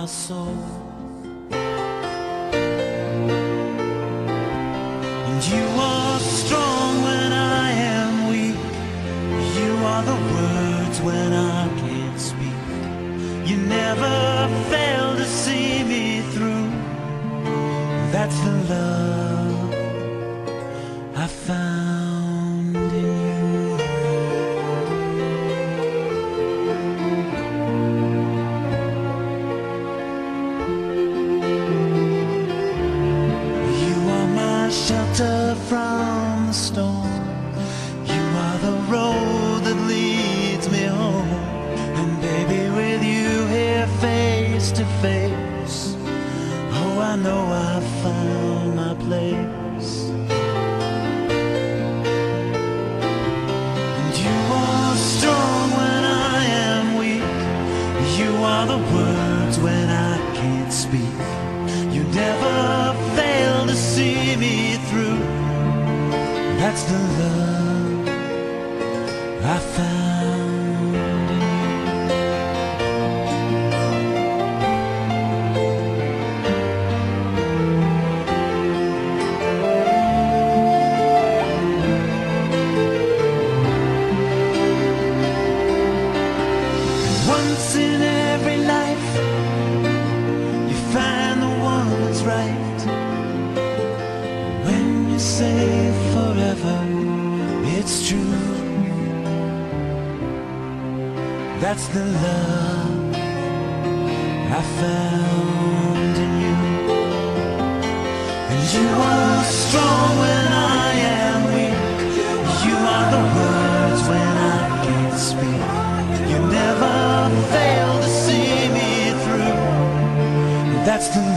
soul. And you are strong when I am weak. You are the words when I can't speak. You never fail to see me through. That's the love I found in you. You are my shelter from the storm. You are the road that leads me home. And baby, with you here face to face, oh, I know I found my place. And you are strong when I am weak. You are the words when I can't speak. You never fail to see me through. That's the love I found in you. Once in every life, you find the one that's right. When you say forever, it's true. That's the love I found in you. And you are strong when I am weak. You are the words when I can't speak. You never fail to see me through. That's the